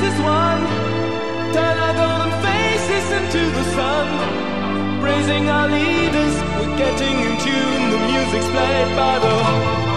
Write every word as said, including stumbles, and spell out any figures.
as one. Turn our golden faces into the sun. Praising our leaders, we're getting in tune. The music's played by the